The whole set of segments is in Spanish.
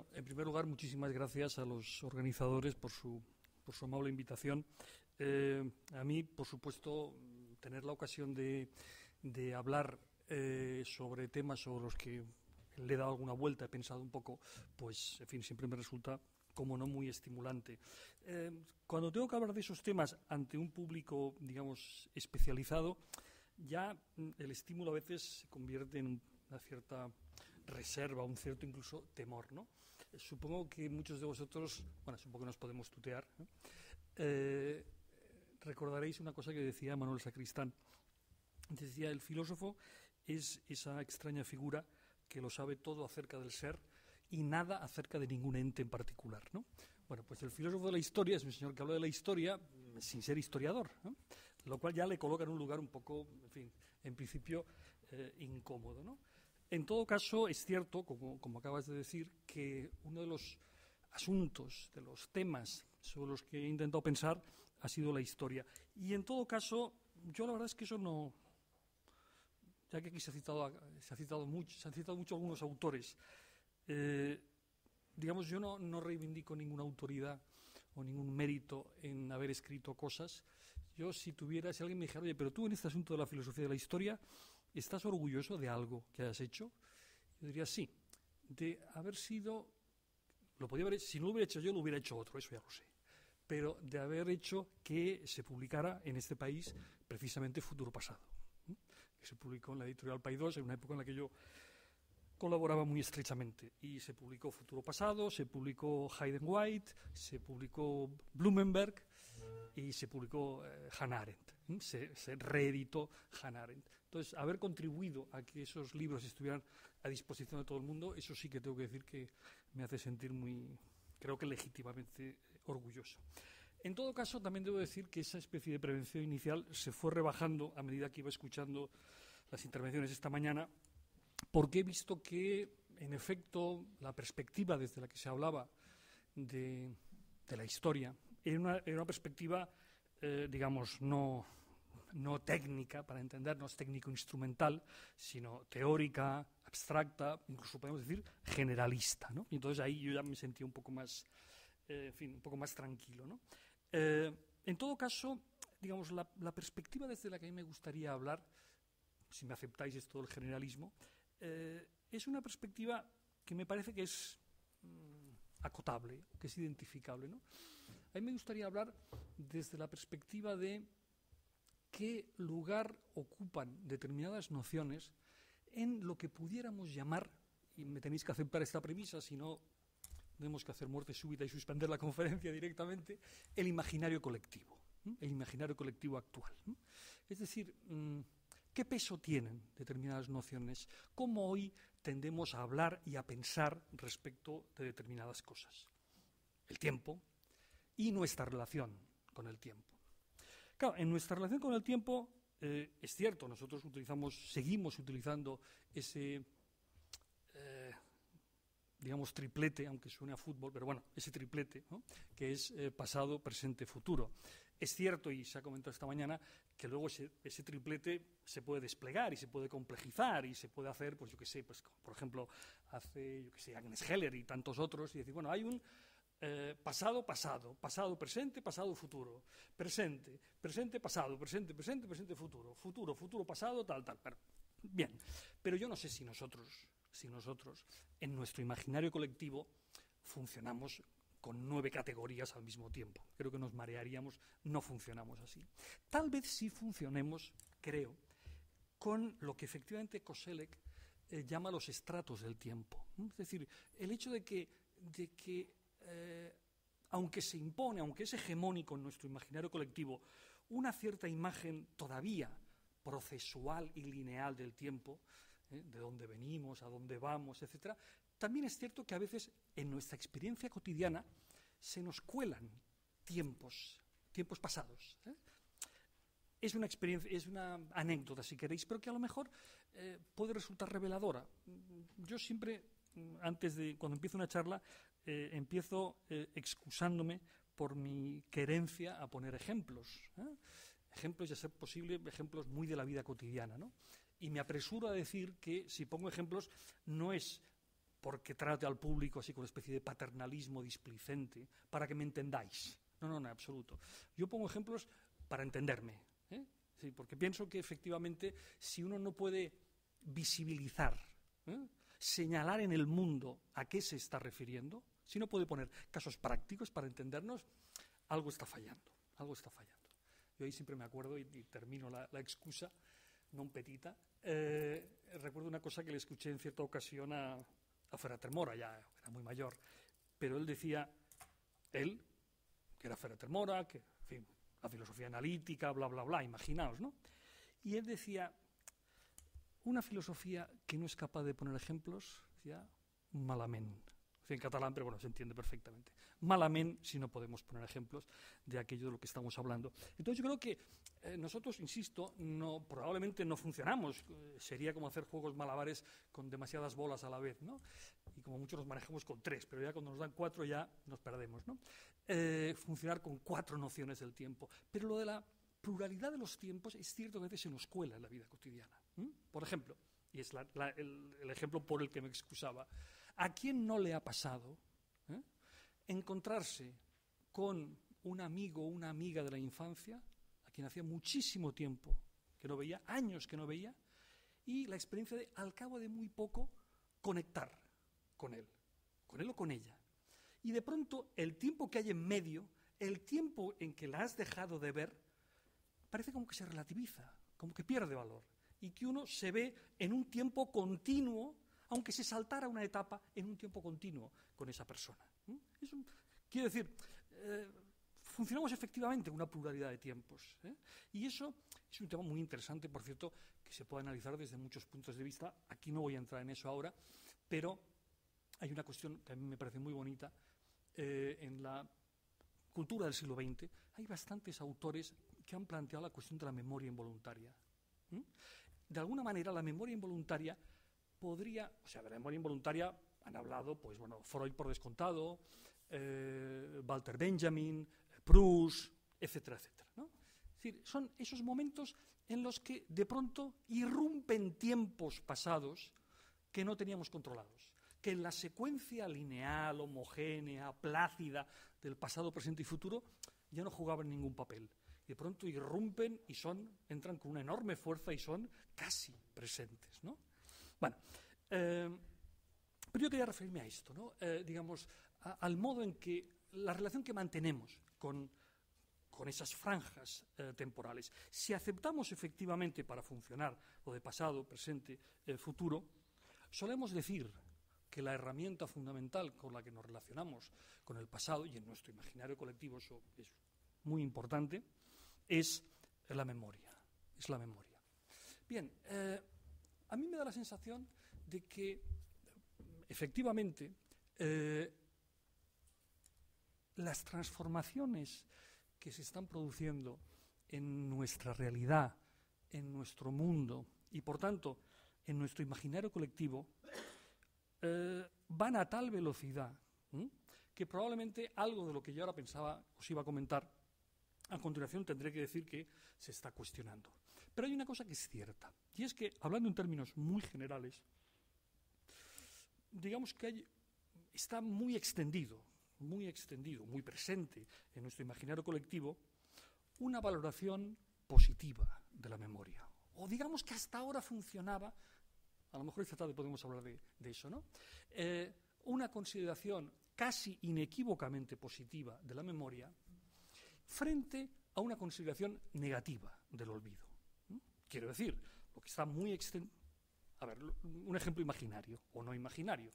en primer lugar, muchísimas gracias a los organizadores por su amable invitación. A mí, por supuesto, tener la ocasión de hablar sobre temas sobre los que le he dado alguna vuelta, he pensado un poco, pues, en fin, siempre me resulta, como no, muy estimulante. Cuando tengo que hablar de esos temas ante un público, digamos, especializado, ya el estímulo a veces se convierte en una cierta reserva, un cierto incluso temor, ¿no? Supongo que muchos de vosotros, bueno, supongo que nos podemos tutear, ¿no? Recordaréis una cosa que decía Manuel Sacristán. Decía, el filósofo es esa extraña figura que lo sabe todo acerca del ser y nada acerca de ningún ente en particular, ¿no? Bueno, pues el filósofo de la historia es un señor que habla de la historia sin ser historiador, ¿no? Lo cual ya le coloca en un lugar un poco, en fin, en principio incómodo, ¿no? En todo caso, es cierto, como acabas de decir, que uno de los asuntos, de los temas sobre los que he intentado pensar ha sido la historia. Y en todo caso, yo la verdad es que eso no... Ya que aquí se han citado mucho algunos autores, digamos, yo no reivindico ninguna autoridad o ningún mérito en haber escrito cosas. Yo, si alguien me dijera, oye, pero tú en este asunto de la filosofía de la historia, ¿estás orgulloso de algo que hayas hecho? Yo diría sí, de haber sido, si no lo hubiera hecho yo, lo hubiera hecho otro, eso ya lo sé, pero de haber hecho que se publicara en este país precisamente Futuro Pasado, que se publicó en la editorial Paidós 2, en una época en la que yo colaboraba muy estrechamente, y se publicó Futuro Pasado, se publicó Hayden White, se publicó Blumenberg y se publicó Hannah Arendt, se reeditó Hannah Arendt. Entonces, haber contribuido a que esos libros estuvieran a disposición de todo el mundo, eso sí que tengo que decir que me hace sentir creo que legítimamente orgulloso. En todo caso, también debo decir que esa especie de prevención inicial se fue rebajando a medida que iba escuchando las intervenciones esta mañana, porque he visto que, en efecto, la perspectiva desde la que se hablaba de la historia era una perspectiva, digamos, no técnica, para entendernos, técnico-instrumental, sino teórica, abstracta, incluso podemos decir generalista, ¿no? Y entonces ahí yo ya me sentía un poco más, en fin, un poco más tranquilo, ¿no? En todo caso, digamos, la perspectiva desde la que a mí me gustaría hablar, si me aceptáis esto del generalismo, es una perspectiva que me parece que es acotable, que es identificable, ¿no? A mí me gustaría hablar desde la perspectiva de qué lugar ocupan determinadas nociones en lo que pudiéramos llamar, y me tenéis que aceptar esta premisa, si no tenemos que hacer muerte súbita y suspender la conferencia directamente, el imaginario colectivo, el imaginario colectivo actual. Es decir, ¿qué peso tienen determinadas nociones? ¿Cómo hoy tendemos a hablar y a pensar respecto de determinadas cosas? El tiempo y nuestra relación con el tiempo. Claro, en nuestra relación con el tiempo, es cierto, nosotros seguimos utilizando ese, digamos, triplete, aunque suene a fútbol, pero bueno, ese triplete, ¿no? Que es pasado, presente, futuro. Es cierto, y se ha comentado esta mañana, que luego ese triplete se puede desplegar y se puede complejizar y se puede hacer, pues yo qué sé, pues por ejemplo, hace, Agnes Heller y tantos otros, y decir, bueno, hay un pasado, presente, pasado, futuro, presente, pasado, presente, futuro, pasado, tal. Bien, pero yo no sé si nosotros en nuestro imaginario colectivo funcionamos con 9 categorías al mismo tiempo. Creo que nos marearíamos, no funcionamos así. Tal vez sí funcionemos, creo, con lo que efectivamente Koselleck llama los estratos del tiempo. Es decir, el hecho de que aunque se impone, aunque es hegemónico en nuestro imaginario colectivo, una cierta imagen todavía procesual y lineal del tiempo, de dónde venimos, a dónde vamos, etcétera, también es cierto que a veces en nuestra experiencia cotidiana se nos cuelan tiempos pasados. Es una experiencia, es una anécdota, si queréis, pero que a lo mejor puede resultar reveladora. Yo siempre, cuando empiezo una charla, empiezo excusándome por mi querencia a poner ejemplos. Ejemplos, y a ser posible, ejemplos muy de la vida cotidiana, ¿no? Y me apresuro a decir que si pongo ejemplos no es porque trate al público así con una especie de paternalismo displicente para que me entendáis. No, en absoluto. Yo pongo ejemplos para entenderme, ¿eh? Sí, porque pienso que efectivamente si uno no puede visibilizar, ¿eh?, señalar en el mundo a qué se está refiriendo, si no puede poner casos prácticos para entendernos, algo está fallando, algo está fallando. Yo ahí siempre me acuerdo, y termino la excusa non petita, recuerdo una cosa que le escuché en cierta ocasión a Ferrater Mora, ya era muy mayor, pero él decía, él, que era Ferrater Mora, que, en fin, la filosofía analítica, bla, bla, bla, imaginaos, ¿no? Y él decía, una filosofía que no es capaz de poner ejemplos, decía, malament. En catalán, pero bueno, se entiende perfectamente. Malament si no podemos poner ejemplos de aquello de lo que estamos hablando. Entonces yo creo que nosotros, insisto, probablemente no funcionamos. Sería como hacer juegos malabares con demasiadas bolas a la vez, ¿no? Y como muchos nos manejamos con 3, pero ya cuando nos dan 4 ya nos perdemos, ¿no? Funcionar con 4 nociones del tiempo. Pero lo de la pluralidad de los tiempos es cierto que a veces se nos cuela en la vida cotidiana. Por ejemplo, y es el ejemplo por el que me excusaba, ¿a quién no le ha pasado encontrarse con un amigo o una amiga de la infancia a quien hacía muchísimo tiempo que no veía, años que no veía, y la experiencia de, al cabo de muy poco, conectar con él o con ella? Y de pronto el tiempo que hay en medio, el tiempo en que la has dejado de ver, parece como que se relativiza, como que pierde valor, y que uno se ve en un tiempo continuo, aunque se saltara una etapa, en un tiempo continuo con esa persona. Quiero decir, funcionamos efectivamente en una pluralidad de tiempos, ¿eh? Y eso es un tema muy interesante, por cierto, que se puede analizar desde muchos puntos de vista. Aquí no voy a entrar en eso ahora, pero hay una cuestión que a mí me parece muy bonita. En la cultura del siglo XX hay bastantes autores que han planteado la cuestión de la memoria involuntaria. De alguna manera, la memoria involuntaria podría, o sea, de la memoria involuntaria han hablado, pues bueno, Freud por descontado, Walter Benjamin, Proust, etcétera, etcétera, ¿no? Es decir, son esos momentos en los que de pronto irrumpen tiempos pasados que no teníamos controlados, que en la secuencia lineal, homogénea, plácida del pasado, presente y futuro ya no jugaban ningún papel. Y de pronto irrumpen y entran con una enorme fuerza y son casi presentes, ¿no? Bueno, pero yo quería referirme a esto, ¿no? Digamos, al modo en que la relación que mantenemos con esas franjas temporales. Si aceptamos efectivamente para funcionar lo de pasado, presente, futuro, solemos decir que la herramienta fundamental con la que nos relacionamos con el pasado, y en nuestro imaginario colectivo eso es muy importante, es la memoria. Es la memoria. Bien, a mí me da la sensación de que efectivamente las transformaciones que se están produciendo en nuestra realidad, en nuestro mundo y por tanto en nuestro imaginario colectivo van a tal velocidad que probablemente algo de lo que yo ahora pensaba os iba a comentar a continuación tendré que decir que se está cuestionando. Pero hay una cosa que es cierta, y es que, hablando en términos muy generales, digamos que está muy extendido, muy presente en nuestro imaginario colectivo, una valoración positiva de la memoria. O digamos que hasta ahora funcionaba, a lo mejor esta tarde podemos hablar de eso, ¿no? Una consideración casi inequívocamente positiva de la memoria frente a una consideración negativa del olvido. Quiero decir, lo que está muy extendido. A ver, un ejemplo imaginario o no imaginario.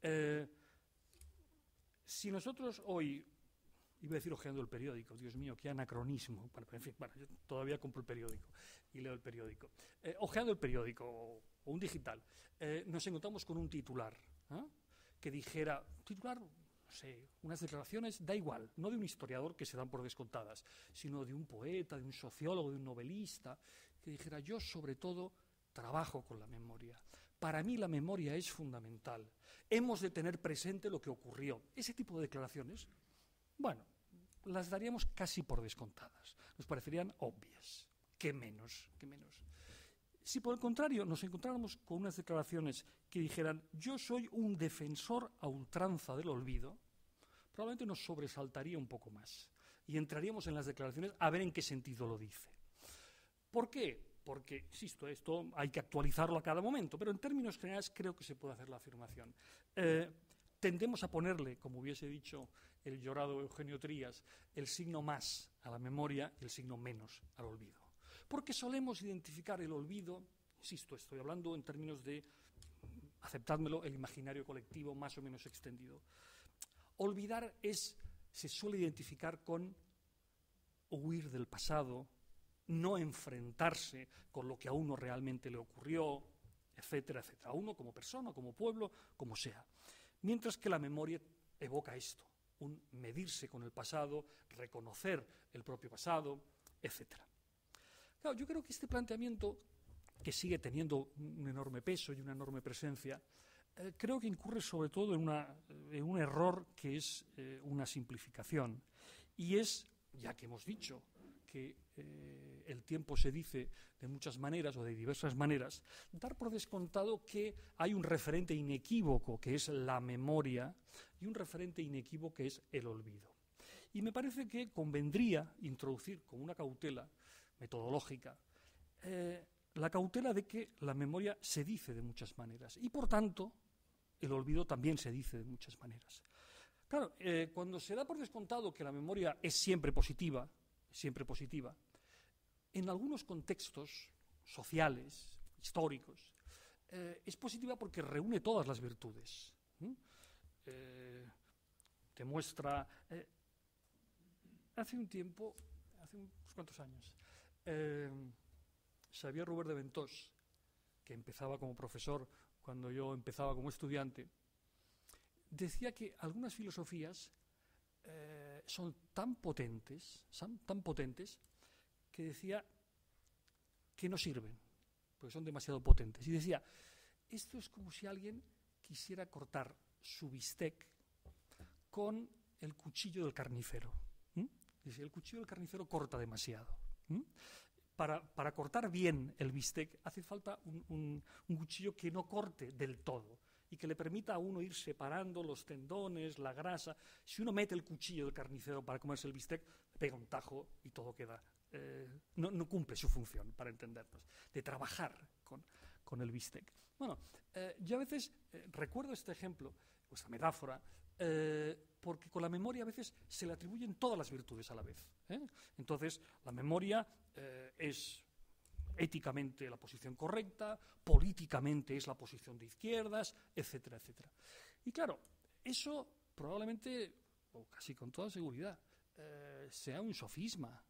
Si nosotros hoy, iba a decir hojeando el periódico, Dios mío, qué anacronismo, bueno, en fin, bueno, yo todavía compro el periódico y leo el periódico. Hojeando el periódico o un digital, nos encontramos con un titular que dijera, titular, no sé, unas declaraciones, da igual, no de un historiador que se dan por descontadas, sino de un poeta, de un sociólogo, de un novelista, que dijera, yo sobre todo trabajo con la memoria. Para mí la memoria es fundamental. Hemos de tener presente lo que ocurrió. Ese tipo de declaraciones, bueno, las daríamos casi por descontadas. Nos parecerían obvias. ¿Qué menos? ¿Qué menos? Si por el contrario nos encontráramos con unas declaraciones que dijeran yo soy un defensor a ultranza del olvido, probablemente nos sobresaltaría un poco más y entraríamos en las declaraciones a ver en qué sentido lo dice. ¿Por qué? Porque, insisto, esto hay que actualizarlo a cada momento, pero en términos generales creo que se puede hacer la afirmación. Tendemos a ponerle, como hubiese dicho el llorado Eugenio Trías, el signo más a la memoria y el signo menos al olvido. Porque solemos identificar el olvido, insisto, estoy hablando en términos de, aceptádmelo, el imaginario colectivo más o menos extendido. Olvidar se suele identificar con huir del pasado, no enfrentarse con lo que a uno realmente le ocurrió, etcétera, etcétera. A uno como persona, como pueblo, como sea. Mientras que la memoria evoca esto, un medirse con el pasado, reconocer el propio pasado, etcétera. Claro, yo creo que este planteamiento, que sigue teniendo un enorme peso y una enorme presencia, creo que incurre sobre todo en un error que es una simplificación. Y es, ya que hemos dicho que el tiempo se dice de muchas maneras o de diversas maneras, dar por descontado que hay un referente inequívoco que es la memoria y un referente inequívoco que es el olvido. Y me parece que convendría introducir como una cautela metodológica la cautela de que la memoria se dice de muchas maneras y por tanto el olvido también se dice de muchas maneras. Claro, cuando se da por descontado que la memoria es siempre positiva, en algunos contextos sociales, históricos, es positiva porque reúne todas las virtudes. Te muestra... hace un tiempo, hace unos cuantos años, Xavier Robert de Ventós, que empezaba como profesor cuando yo empezaba como estudiante, decía que algunas filosofías son tan potentes, que decía que no sirven, porque son demasiado potentes. Y decía, esto es como si alguien quisiera cortar su bistec con el cuchillo del carnicero. Dice, el cuchillo del carnicero corta demasiado. Para cortar bien el bistec hace falta un cuchillo que no corte del todo y que le permita a uno ir separando los tendones, la grasa. Si uno mete el cuchillo del carnicero para comerse el bistec, le pega un tajo y todo queda... no cumple su función, para entendernos, de trabajar con el bistec. Bueno, yo a veces recuerdo este ejemplo, esta metáfora, porque con la memoria a veces se le atribuyen todas las virtudes a la vez. Entonces, la memoria es éticamente la posición correcta, políticamente es la posición de izquierdas, etcétera, etcétera. Y claro, eso probablemente, o casi con toda seguridad, sea un sofisma,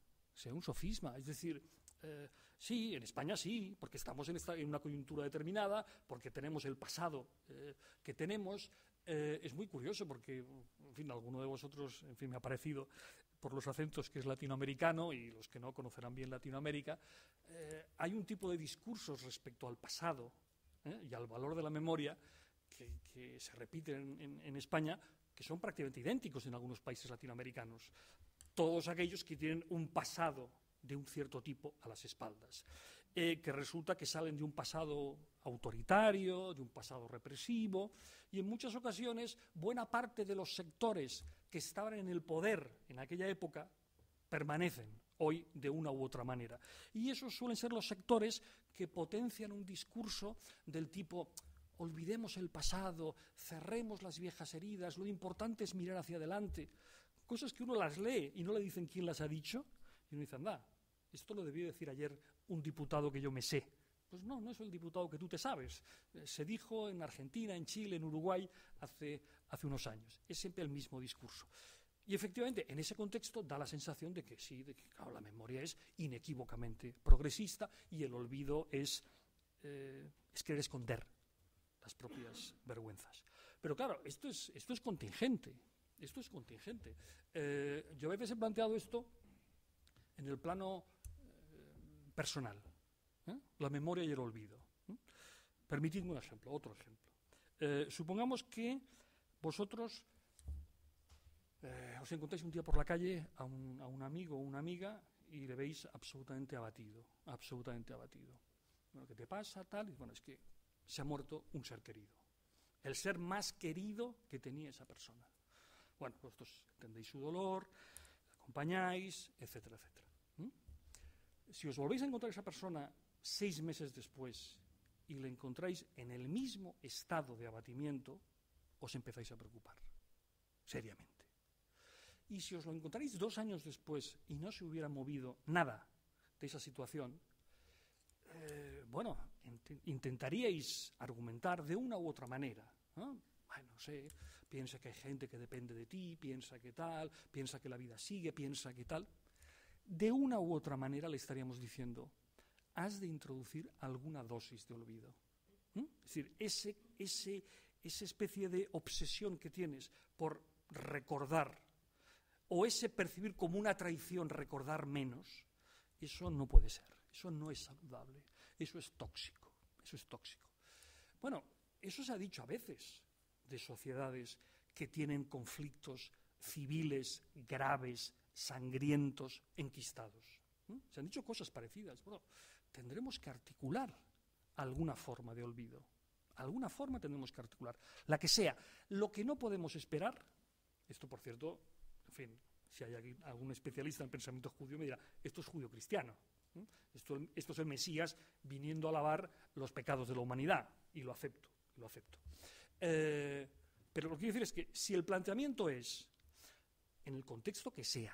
es decir, sí, en España sí, porque estamos en una coyuntura determinada, porque tenemos el pasado que tenemos. Es muy curioso porque, en fin, alguno de vosotros, en fin, me ha parecido por los acentos que es latinoamericano y los que no conocerán bien Latinoamérica, hay un tipo de discursos respecto al pasado y al valor de la memoria que se repiten en España, que son prácticamente idénticos en algunos países latinoamericanos. Todos aquellos que tienen un pasado de un cierto tipo a las espaldas, que resulta que salen de un pasado autoritario, de un pasado represivo, y en muchas ocasiones buena parte de los sectores que estaban en el poder en aquella época permanecen hoy de una u otra manera. Y esos suelen ser los sectores que potencian un discurso del tipo: olvidemos el pasado, cerremos las viejas heridas, lo importante es mirar hacia adelante. Cosas que uno las lee y no le dicen quién las ha dicho, y uno dice, anda, esto lo debió decir ayer un diputado que yo me sé. Pues no, no es el diputado que tú te sabes. Se dijo en Argentina, en Chile, en Uruguay hace unos años. Es siempre el mismo discurso. Y efectivamente, en ese contexto da la sensación de que sí, de que claro, la memoria es inequívocamente progresista y el olvido es querer esconder las propias vergüenzas. Pero claro, esto es contingente. Esto es contingente. Yo a veces he planteado esto en el plano personal. La memoria y el olvido. Permitidme un ejemplo, otro ejemplo. Supongamos que vosotros os encontráis un día por la calle a un amigo o una amiga y le veis absolutamente abatido, absolutamente abatido. Bueno, ¿qué te pasa? Tal. Y bueno, es que se ha muerto un ser querido. El ser más querido que tenía esa persona. Bueno, vosotros entendéis su dolor, acompañáis, etcétera, etcétera. Si os volvéis a encontrar a esa persona 6 meses después y le encontráis en el mismo estado de abatimiento, os empezáis a preocupar, seriamente. Y si os lo encontráis 2 años después y no se hubiera movido nada de esa situación, bueno, intentaríais argumentar de una u otra manera, ¿no? Bueno, no sé, piensa que hay gente que depende de ti, piensa que tal, piensa que la vida sigue, piensa que tal. De una u otra manera le estaríamos diciendo, has de introducir alguna dosis de olvido. Es decir, esa especie de obsesión que tienes por recordar, o ese percibir como una traición recordar menos, eso no puede ser, eso no es saludable, eso es tóxico, eso es tóxico. Bueno, eso se ha dicho a veces de sociedades que tienen conflictos civiles graves, sangrientos, enquistados. Se han dicho cosas parecidas. Bueno, tendremos que articular alguna forma de olvido. Alguna forma tendremos que articular. La que sea. Lo que no podemos esperar, esto por cierto, en fin, si hay aquí algún especialista en pensamiento judío me dirá, esto es judío-cristiano. Esto es el Mesías viniendo a lavar los pecados de la humanidad. Y lo acepto, lo acepto. Pero lo que quiero decir es que si el planteamiento es, en el contexto que sea,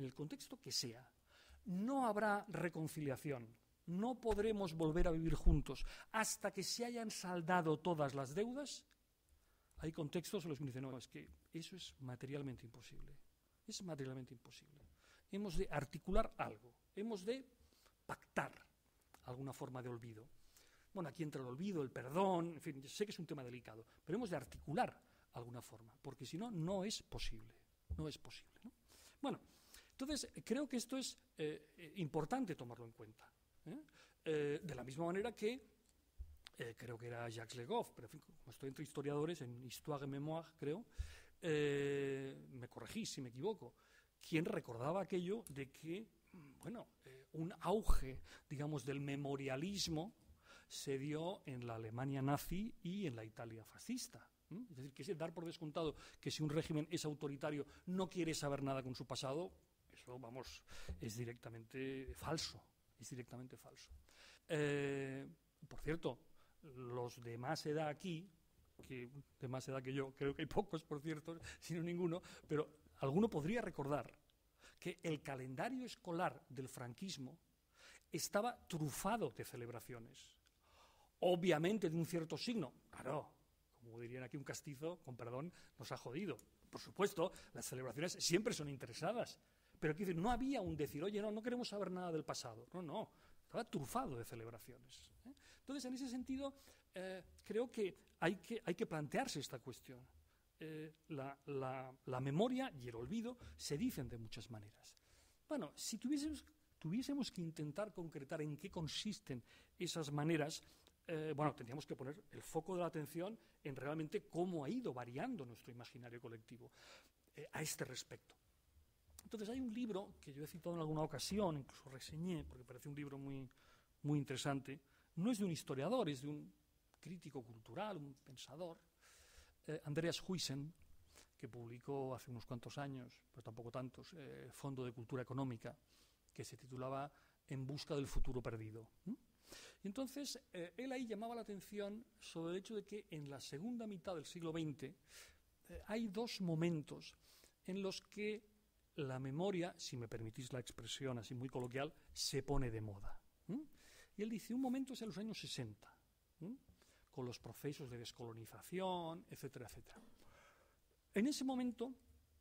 no habrá reconciliación, no podremos volver a vivir juntos hasta que se hayan saldado todas las deudas, hay contextos en los que dicen, no, es que eso es materialmente imposible. Es materialmente imposible. Hemos de articular algo, hemos de pactar alguna forma de olvido. Bueno, aquí entra el olvido, el perdón, en fin, sé que es un tema delicado, pero hemos de articular alguna forma, porque si no, no es posible. No es posible, ¿no? Bueno, entonces creo que esto es importante tomarlo en cuenta. De la misma manera que creo que era Jacques Le Goff, pero en fin, como estoy entre historiadores, en Histoire et Mémoire, creo, me corregís si me equivoco, quien recordaba aquello de que, bueno, un auge, digamos, del memorialismo se dio en la Alemania nazi y en la Italia fascista. Es decir, que dar por descontado que si un régimen es autoritario no quiere saber nada con su pasado, eso, vamos, es directamente falso. Es directamente falso. Por cierto, los de más edad aquí, de más edad que yo, creo que hay pocos, por cierto, sino ninguno, pero alguno podría recordar que el calendario escolar del franquismo estaba trufado de celebraciones. Obviamente de un cierto signo, claro. Como dirían aquí un castizo, con perdón, nos ha jodido. Por supuesto, las celebraciones siempre son interesadas, pero quiero decir, no había un decir, oye, no queremos saber nada del pasado. No, estaba trufado de celebraciones. Entonces, en ese sentido, creo que hay que plantearse esta cuestión. La memoria y el olvido se dicen de muchas maneras. Bueno, si tuviésemos que intentar concretar en qué consisten esas maneras, bueno, tendríamos que poner el foco de la atención en realmente cómo ha ido variando nuestro imaginario colectivo a este respecto. Entonces hay un libro que yo he citado en alguna ocasión, incluso reseñé, porque parece un libro muy, muy interesante. No es de un historiador, es de un crítico cultural, un pensador, Andreas Huysen, que publicó hace unos cuantos años, pero tampoco tantos, Fondo de Cultura Económica, que se titulaba En busca del futuro perdido. Y entonces, él ahí llamaba la atención sobre el hecho de que en la segunda mitad del siglo XX hay 2 momentos en los que la memoria, si me permitís la expresión así muy coloquial, se pone de moda. Y él dice, un momento es en los años 60, con los procesos de descolonización, etcétera, etcétera. En ese momento,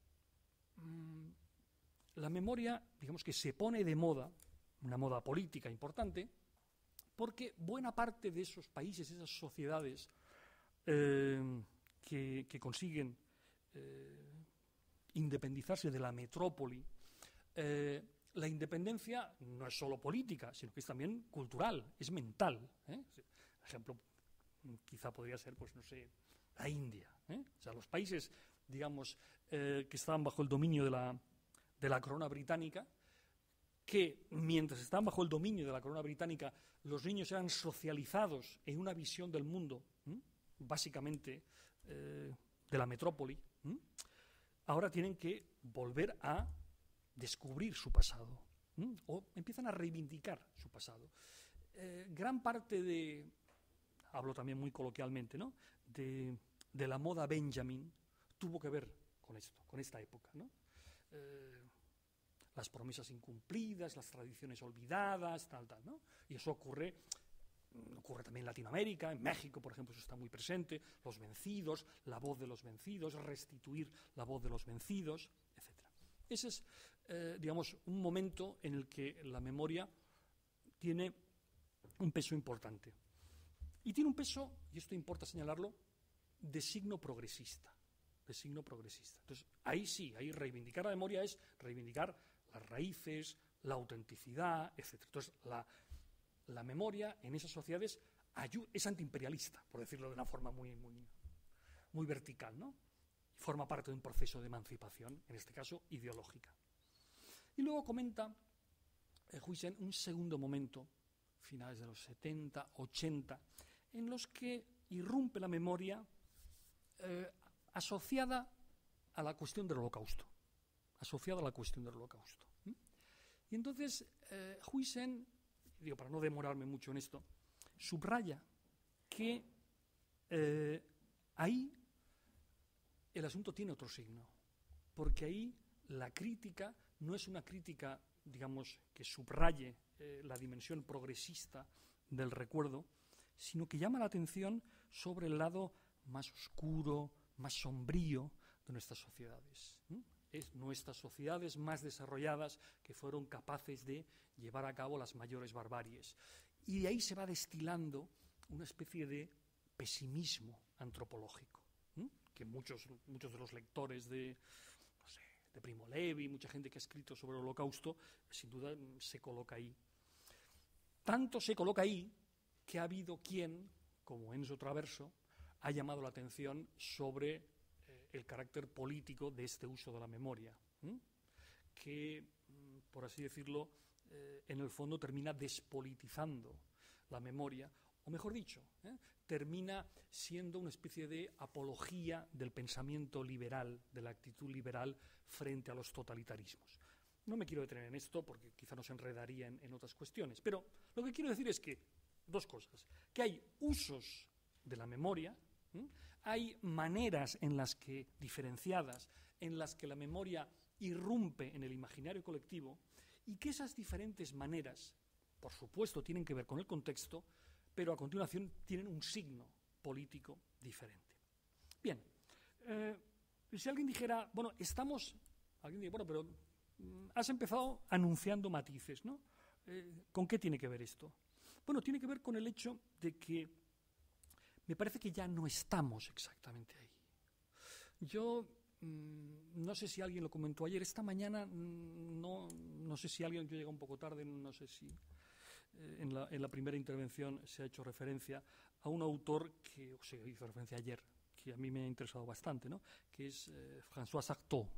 la memoria, digamos que se pone de moda, una moda política importante, porque buena parte de esos países, esas sociedades que consiguen independizarse de la metrópoli, la independencia no es solo política, sino que es también cultural, es mental. Ejemplo, quizá podría ser, pues no sé, la India. O sea, los países, digamos, que estaban bajo el dominio de la corona británica, que mientras estaban bajo el dominio de la corona británica, los niños eran socializados en una visión del mundo, básicamente de la metrópoli, ahora tienen que volver a descubrir su pasado, o empiezan a reivindicar su pasado. Gran parte de, hablo también muy coloquialmente, ¿no?, de la moda Benjamin tuvo que ver con esto, con esta época, ¿no? Las promesas incumplidas, las tradiciones olvidadas, tal, ¿no? Y eso ocurre también en Latinoamérica, en México, por ejemplo, eso está muy presente, los vencidos, la voz de los vencidos, restituir la voz de los vencidos, etc. Ese es, digamos, un momento en el que la memoria tiene un peso importante. Y tiene un peso, y esto importa señalarlo, de signo progresista. Entonces, ahí sí, ahí reivindicar la memoria es reivindicar las raíces, la autenticidad, etc. Entonces, la memoria en esas sociedades es antiimperialista, por decirlo de una forma muy vertical, ¿no? Y forma parte de un proceso de emancipación, en este caso ideológica. Y luego comenta Huijsen un segundo momento, finales de los 70, 80, en los que irrumpe la memoria asociada a la cuestión del Holocausto. Y entonces Huijsen, digo, para no demorarme mucho en esto, subraya que ahí el asunto tiene otro signo, porque ahí la crítica no es una crítica, digamos, que subraye la dimensión progresista del recuerdo, sino que llama la atención sobre el lado más oscuro, más sombrío de nuestras sociedades. Es nuestras sociedades más desarrolladas que fueron capaces de llevar a cabo las mayores barbaries. Y de ahí se va destilando una especie de pesimismo antropológico, que muchos de los lectores de Primo Levi, mucha gente que ha escrito sobre el Holocausto, sin duda se coloca ahí. Tanto se coloca ahí que ha habido quien, como Enzo Traverso, ha llamado la atención sobre el carácter político de este uso de la memoria, que, por así decirlo, en el fondo termina despolitizando la memoria, o mejor dicho, termina siendo una especie de apología del pensamiento liberal, de la actitud liberal frente a los totalitarismos. No me quiero detener en esto porque quizá nos enredaría en otras cuestiones, pero lo que quiero decir es que, dos cosas, que hay usos de la memoria, hay maneras en las que, diferenciadas, en las que la memoria irrumpe en el imaginario colectivo, y que esas diferentes maneras, por supuesto, tienen que ver con el contexto, pero a continuación tienen un signo político diferente. Bien, si alguien dijera, bueno, pero has empezado anunciando matices, ¿no? ¿Con qué tiene que ver esto? Bueno, tiene que ver con el hecho de que me parece que ya no estamos exactamente ahí. Yo no sé si alguien lo comentó ayer, esta mañana no sé si alguien, yo llegué un poco tarde, no sé si en la primera intervención se ha hecho referencia a un autor que hizo referencia ayer, que a mí me ha interesado bastante, ¿no?, que es François Sartor.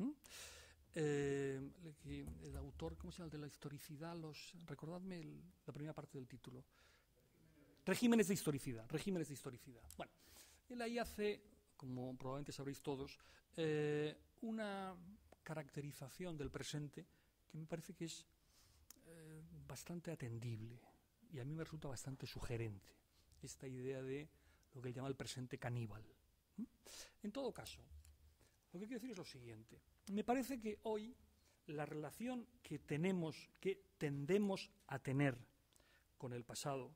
El autor, ¿cómo se llama?, el de la historicidad, recordadme la primera parte del título. Regímenes de historicidad. Bueno, él ahí hace, como probablemente sabréis todos, una caracterización del presente que me parece que es bastante atendible y a mí me resulta bastante sugerente, esta idea de lo que él llama el presente caníbal. En todo caso, lo que quiero decir es lo siguiente. Me parece que hoy la relación que tendemos a tener con el pasado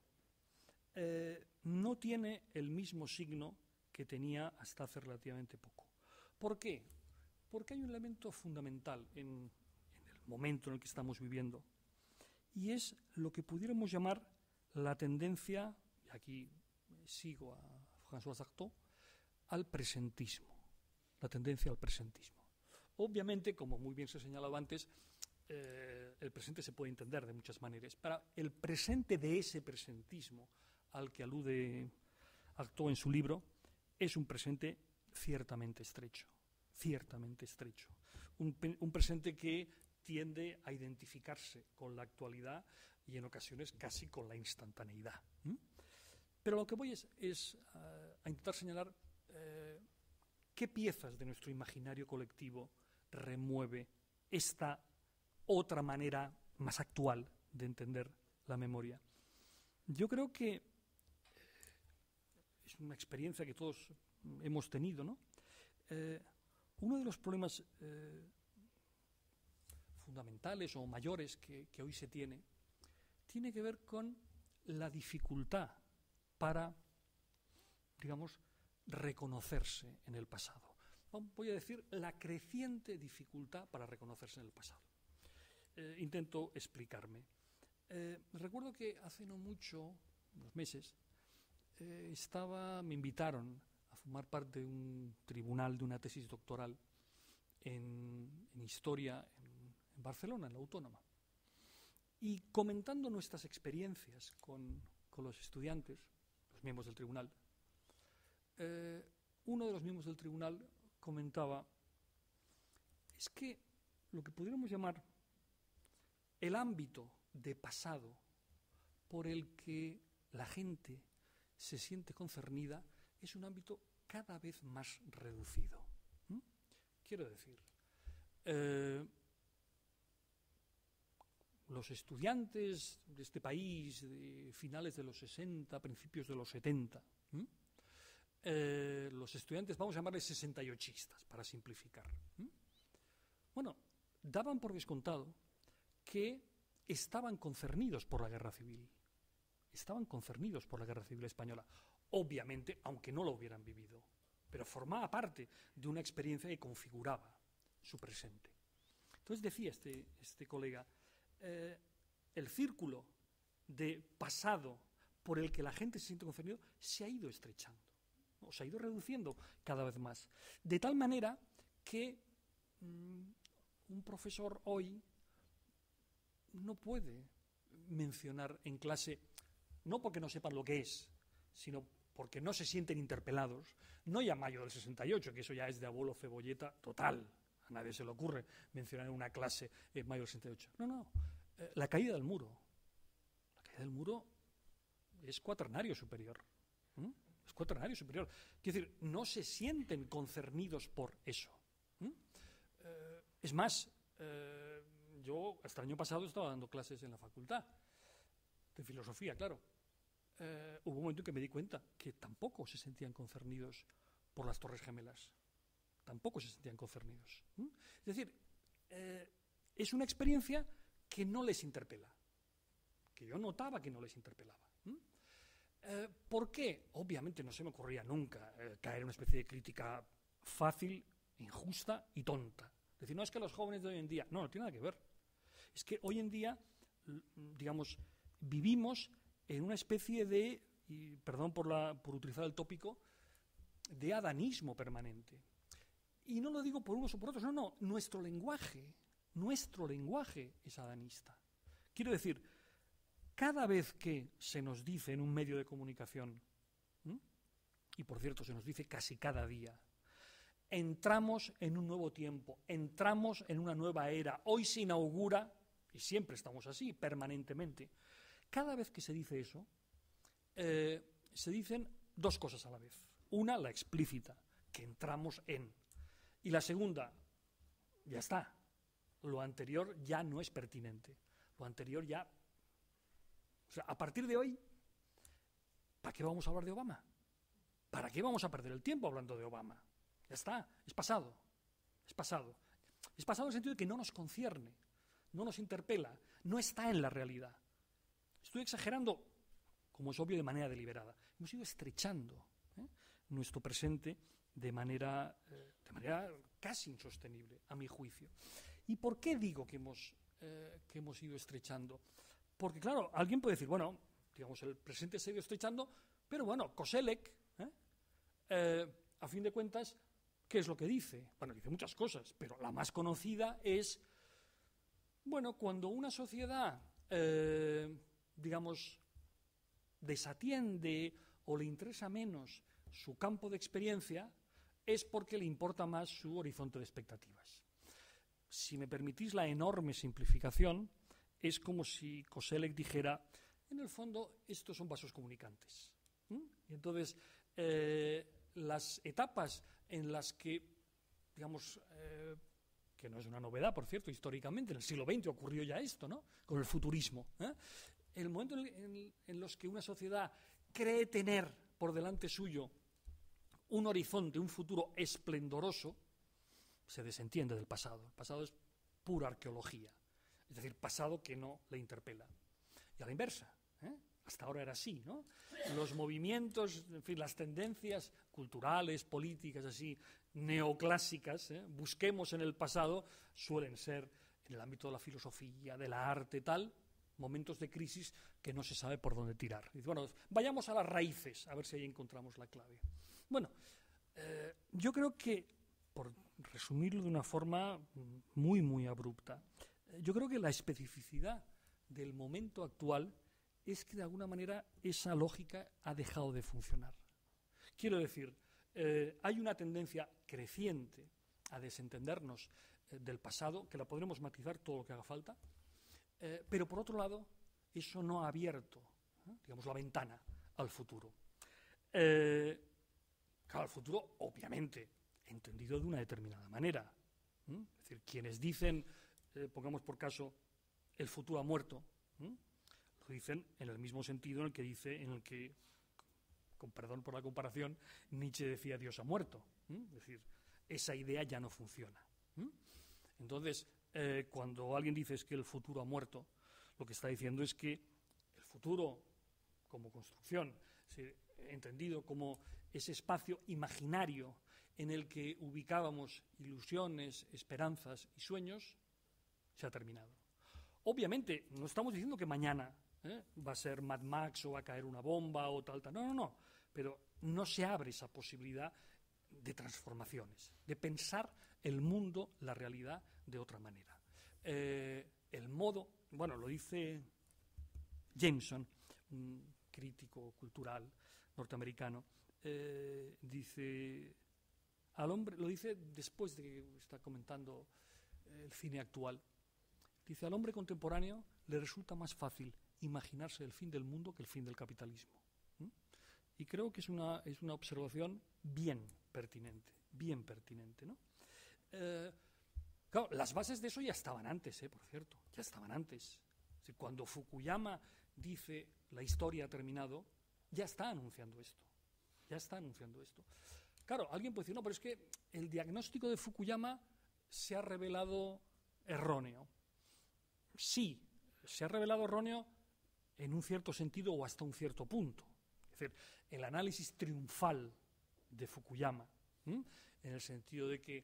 no tiene el mismo signo que tenía hasta hace relativamente poco. ¿Por qué? Porque hay un elemento fundamental en el momento en el que estamos viviendo, y es lo que pudiéramos llamar la tendencia, y aquí sigo a François Sartor, al presentismo. La tendencia al presentismo. Obviamente, como muy bien se ha señalado antes, el presente se puede entender de muchas maneras. Pero el presente de ese presentismo al que alude Artaud en su libro es un presente ciertamente estrecho. Un presente que tiende a identificarse con la actualidad y en ocasiones casi con la instantaneidad. Pero lo que voy es a intentar señalar qué piezas de nuestro imaginario colectivo remueve esta otra manera más actual de entender la memoria. Yo creo que es una experiencia que todos hemos tenido, ¿no? Uno de los problemas fundamentales o mayores que hoy se tiene que ver con la dificultad para, digamos, reconocerse en el pasado. Voy a decir la creciente dificultad para reconocerse en el pasado. Intento explicarme. Recuerdo que hace no mucho, unos meses, me invitaron a formar parte de un tribunal de una tesis doctoral en historia en Barcelona, en la Autónoma. Y comentando nuestras experiencias con los estudiantes, los miembros del tribunal, uno de los miembros del tribunal comentaba, es que lo que pudiéramos llamar el ámbito de pasado por el que la gente se siente concernida es un ámbito cada vez más reducido. Quiero decir, los estudiantes de este país de finales de los 60, principios de los 70, los estudiantes, vamos a llamarles 68istas, para simplificar. Bueno, daban por descontado que estaban concernidos por la guerra civil. Estaban concernidos por la guerra civil española. Obviamente, aunque no lo hubieran vivido, pero formaba parte de una experiencia que configuraba su presente. Entonces decía este colega, el círculo de pasado por el que la gente se siente concernido se ha ido estrechando, ¿no? Se ha ido reduciendo cada vez más. De tal manera que un profesor hoy no puede mencionar en clase, no porque no sepan lo que es, sino porque no se sienten interpelados, no ya Mayo del 68, que eso ya es de abuelo cebolleta total, a nadie se le ocurre mencionar en una clase Mayo del 68. No, la caída del muro. La caída del muro es cuaternario superior. Es cuaternario superior. Quiero decir, no se sienten concernidos por eso. Es más, yo hasta el año pasado estaba dando clases en la facultad de filosofía, claro. Hubo un momento en que me di cuenta que tampoco se sentían concernidos por las Torres Gemelas. Tampoco se sentían concernidos. Es decir, es una experiencia que no les interpela, que yo notaba que no les interpelaba. ¿Por qué? Obviamente no se me ocurría nunca caer en una especie de crítica fácil, injusta y tonta. Decir, no, es que los jóvenes de hoy en día... No tiene nada que ver. Es que hoy en día, digamos, vivimos en una especie de, y perdón por utilizar el tópico, de adanismo permanente. Y no lo digo por unos o por otros, no, nuestro lenguaje es adanista. Quiero decir, cada vez que se nos dice en un medio de comunicación, y por cierto se nos dice casi cada día, entramos en un nuevo tiempo, entramos en una nueva era, hoy se inaugura, y siempre estamos así, permanentemente, cada vez que se dice eso, se dicen dos cosas a la vez. Una, la explícita, que entramos en. Y la segunda, ya está. Lo anterior ya no es pertinente. Lo anterior ya... O sea, a partir de hoy, ¿para qué vamos a hablar de Obama? ¿Para qué vamos a perder el tiempo hablando de Obama? Ya está, es pasado. Es pasado. Es pasado en el sentido de que no nos concierne, no nos interpela, no está en la realidad. Estoy exagerando, como es obvio, de manera deliberada. Hemos ido estrechando nuestro presente de manera casi insostenible, a mi juicio. ¿Y por qué digo que hemos ido estrechando? Porque, claro, alguien puede decir, bueno, digamos, el presente se ha ido estrechando, pero bueno, Koselleck, a fin de cuentas, ¿qué es lo que dice? Bueno, dice muchas cosas, pero la más conocida es, bueno, cuando una sociedad, digamos, desatiende o le interesa menos su campo de experiencia, es porque le importa más su horizonte de expectativas. si me permitís la enorme simplificación, es como si Koselleck dijera, en el fondo, estos son vasos comunicantes. Y entonces, las etapas en las que, digamos, que no es una novedad, por cierto, históricamente, en el siglo XX ocurrió ya esto, ¿no? Con el futurismo. El momento en los que una sociedad cree tener por delante suyo un horizonte, un futuro esplendoroso, se desentiende del pasado. El pasado es pura arqueología, es decir, pasado que no le interpela. Y a la inversa, hasta ahora era así, ¿no? Los movimientos, en fin, las tendencias culturales, políticas, así, neoclásicas, busquemos en el pasado, suelen ser, en el ámbito de la filosofía, de la arte, tal, momentos de crisis que no se sabe por dónde tirar. Y bueno, vayamos a las raíces, a ver si ahí encontramos la clave. Bueno, yo creo que, por resumirlo de una forma muy, muy abrupta, yo creo que la especificidad del momento actual es que de alguna manera esa lógica ha dejado de funcionar. Quiero decir, hay una tendencia creciente a desentendernos del pasado, que la podremos matizar todo lo que haga falta, pero por otro lado, eso no ha abierto, digamos, la ventana al futuro. Claro, el futuro, obviamente, entendido de una determinada manera. Es decir, quienes dicen, pongamos por caso, el futuro ha muerto, lo dicen en el mismo sentido en el que, con perdón por la comparación, Nietzsche decía Dios ha muerto. Es decir, esa idea ya no funciona. Entonces, cuando alguien dice es que el futuro ha muerto, lo que está diciendo es que el futuro, como construcción, entendido como ese espacio imaginario en el que ubicábamos ilusiones, esperanzas y sueños, se ha terminado. Obviamente, no estamos diciendo que mañana va a ser Mad Max o va a caer una bomba o tal. No. Pero no se abre esa posibilidad de transformaciones, de pensar el mundo, la realidad, de otra manera. El modo, bueno, lo dice Jameson, un crítico cultural norteamericano, dice al hombre, lo dice después de que está comentando el cine actual, dice al hombre contemporáneo le resulta más fácil imaginarse el fin del mundo que el fin del capitalismo. Y creo que es una observación bien pertinente, ¿no? Claro, las bases de eso ya estaban antes, por cierto, ya estaban antes. Es decir, cuando Fukuyama dice la historia ha terminado, ya está anunciando esto. Claro, alguien puede decir, no, pero es que el diagnóstico de Fukuyama se ha revelado erróneo. Sí, se ha revelado erróneo en un cierto sentido o hasta un cierto punto. Es decir, el análisis triunfal de Fukuyama, en el sentido de que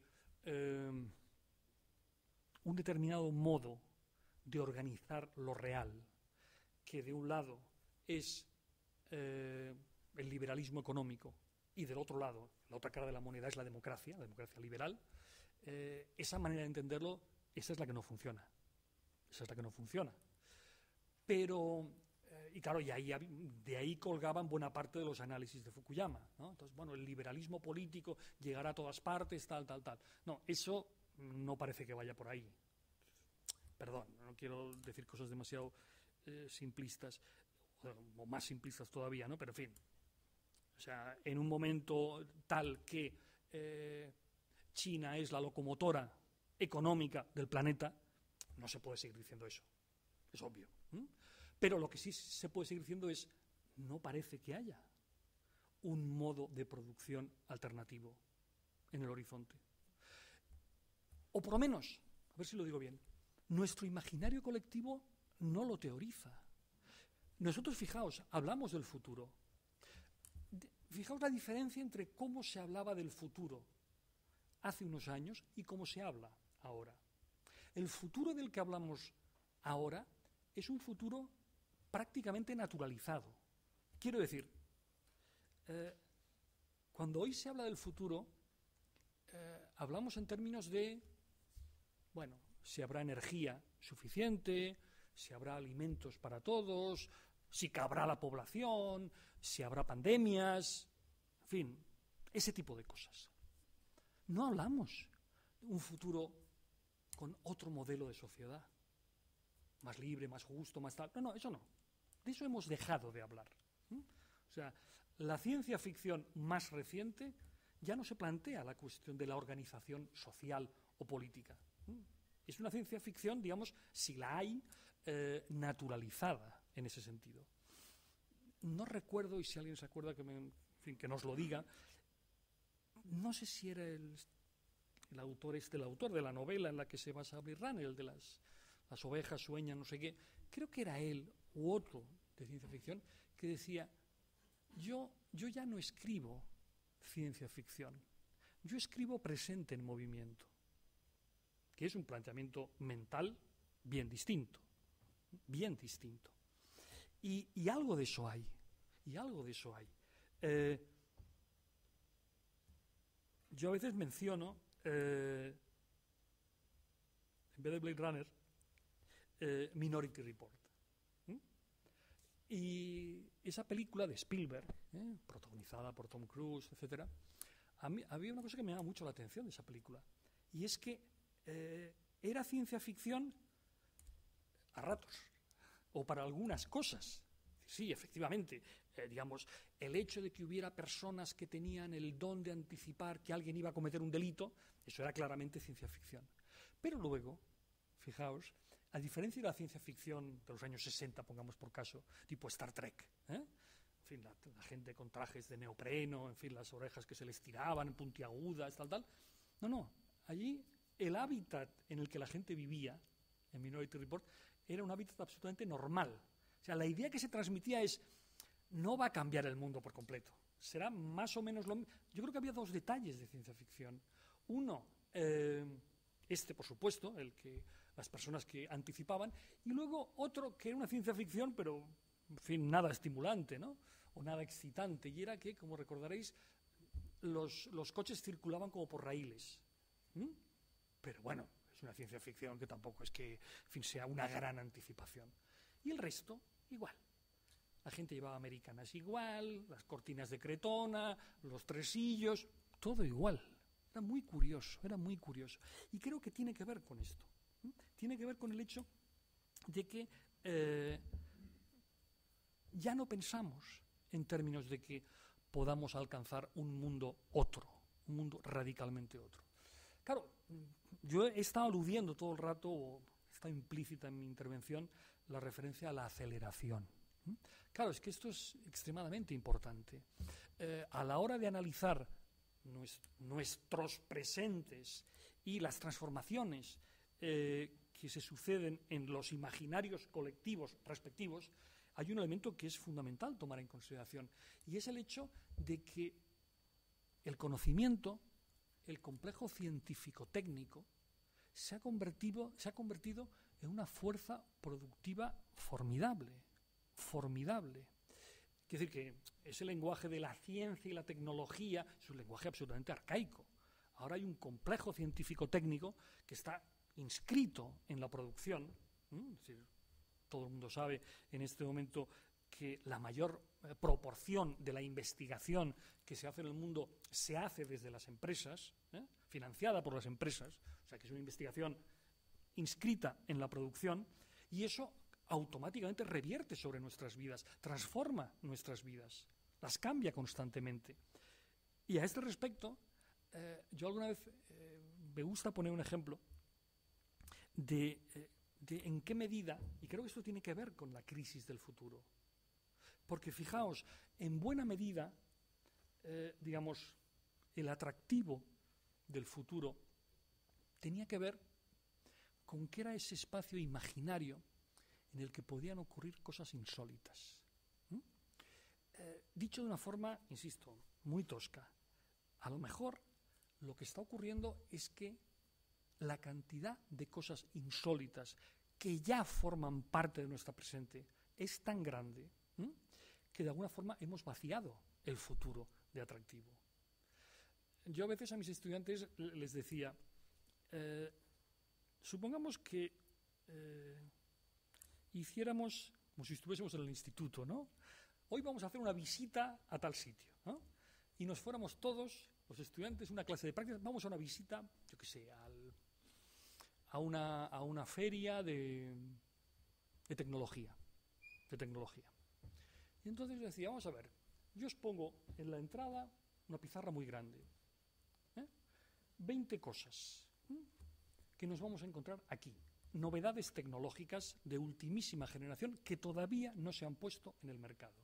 un determinado modo de organizar lo real, que de un lado es el liberalismo económico y del otro lado, la otra cara de la moneda es la democracia liberal, esa manera de entenderlo, esa es la que no funciona. Pero, y claro, de ahí colgaban buena parte de los análisis de Fukuyama, ¿no? Entonces, bueno, el liberalismo político llegará a todas partes, tal. No, eso no parece que vaya por ahí. Perdón, no quiero decir cosas demasiado simplistas, o más simplistas todavía, ¿no? Pero en fin, o sea, en un momento tal que China es la locomotora económica del planeta, no se puede seguir diciendo eso, es obvio. Pero lo que sí se puede seguir diciendo es, no parece que haya un modo de producción alternativo en el horizonte. O por lo menos, a ver si lo digo bien, nuestro imaginario colectivo no lo teoriza. Nosotros, fijaos, hablamos del futuro. Fijaos la diferencia entre cómo se hablaba del futuro hace unos años y cómo se habla ahora. El futuro del que hablamos ahora es un futuro prácticamente naturalizado. Quiero decir, cuando hoy se habla del futuro, hablamos en términos de, bueno, si habrá energía suficiente, si habrá alimentos para todos, si cabrá la población, si habrá pandemias, en fin, ese tipo de cosas. No hablamos de un futuro con otro modelo de sociedad, más libre, más justo, más tal. No, eso no. De eso hemos dejado de hablar. O sea, la ciencia ficción más reciente ya no se plantea la cuestión de la organización social o política. Es una ciencia ficción, digamos, si la hay, naturalizada en ese sentido. No recuerdo, y si alguien se acuerda que nos lo diga, no sé si era el autor de la novela en la que se basa Blade Runner, el de las ovejas sueñan, no sé qué, creo que era él u otro de ciencia ficción, que decía, yo ya no escribo ciencia ficción, yo escribo presente en movimiento, que es un planteamiento mental bien distinto, y algo de eso hay, yo a veces menciono, en vez de Blade Runner, Minority Report. Y esa película de Spielberg, protagonizada por Tom Cruise, etc., había una cosa que me llamaba mucho la atención de esa película, y es que era ciencia ficción a ratos, o para algunas cosas. Sí, efectivamente, digamos, el hecho de que hubiera personas que tenían el don de anticipar que alguien iba a cometer un delito, eso era claramente ciencia ficción. Pero luego, fijaos, a diferencia de la ciencia ficción de los años 60, pongamos por caso, tipo Star Trek, en fin, la gente con trajes de neopreno, en fin, las orejas que se les tiraban, puntiagudas, tal. No, allí el hábitat en el que la gente vivía, en Minority Report, era un hábitat absolutamente normal. O sea, la idea que se transmitía es, no va a cambiar el mundo por completo, será más o menos lo mismo. Yo creo que había dos detalles de ciencia ficción. Uno, por supuesto, el que las personas que anticipaban, y luego otro que era una ciencia ficción, pero, en fin, nada estimulante, ¿no? O nada excitante, y era que, como recordaréis, los coches circulaban como por raíles. Pero bueno, es una ciencia ficción que tampoco es que, en fin, sea una gran anticipación. Y el resto, igual. La gente llevaba americanas igual, las cortinas de Cretona, los tresillos, todo igual. Era muy curioso. Y creo que tiene que ver con esto. Tiene que ver con el hecho de que ya no pensamos en términos de que podamos alcanzar un mundo otro, un mundo radicalmente otro. Claro, yo he estado aludiendo todo el rato, o está implícita en mi intervención, la referencia a la aceleración. Claro, es que esto es extremadamente importante. A la hora de analizar nuestros presentes y las transformaciones que se suceden en los imaginarios colectivos respectivos, hay un elemento que es fundamental tomar en consideración, y es el hecho de que el conocimiento, el complejo científico-técnico, se ha convertido en una fuerza productiva formidable. Es decir, que ese lenguaje de la ciencia y la tecnología es un lenguaje absolutamente arcaico. Ahora hay un complejo científico-técnico que está inscrito en la producción. Es decir, todo el mundo sabe en este momento que la mayor proporción de la investigación que se hace en el mundo se hace desde las empresas, financiada por las empresas, o sea que es una investigación inscrita en la producción, y eso automáticamente revierte sobre nuestras vidas, transforma nuestras vidas, las cambia constantemente. Y a este respecto, yo alguna vez me gusta poner un ejemplo de en qué medida, y creo que esto tiene que ver con la crisis del futuro, porque fijaos, en buena medida, digamos, el atractivo del futuro tenía que ver con que era ese espacio imaginario en el que podían ocurrir cosas insólitas. Dicho de una forma, insisto, muy tosca, a lo mejor lo que está ocurriendo es que la cantidad de cosas insólitas que ya forman parte de nuestra presente es tan grande que de alguna forma hemos vaciado el futuro de atractivo. Yo a veces a mis estudiantes les decía, supongamos que hiciéramos como si estuviésemos en el instituto, ¿no? Hoy vamos a hacer una visita a tal sitio, ¿no? Y nos fuéramos todos, los estudiantes, una clase de prácticas, vamos a una visita, yo qué sé, a una feria de tecnología. Y entonces decía, vamos a ver, yo os pongo en la entrada una pizarra muy grande, 20 cosas que nos vamos a encontrar aquí, novedades tecnológicas de ultimísima generación que todavía no se han puesto en el mercado.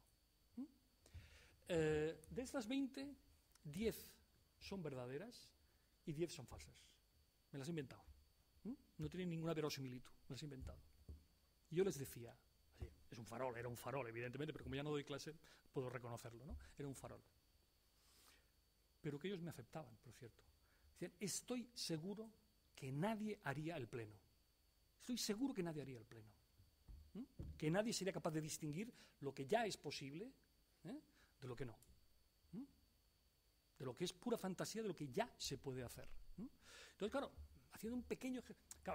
De estas 20, 10 son verdaderas y 10 son falsas. Me las he inventado. No tienen ninguna verosimilitud, me las he inventado. Y yo les decía, es un farol, era un farol, evidentemente, pero como ya no doy clase, puedo reconocerlo, ¿no? Era un farol. Pero que ellos me aceptaban, por cierto. Decían, estoy seguro que nadie haría el pleno. Estoy seguro que nadie haría el pleno. Que nadie sería capaz de distinguir lo que ya es posible de lo que no. De lo que es pura fantasía, de lo que ya se puede hacer. Entonces, claro, haciendo un pequeño... Claro,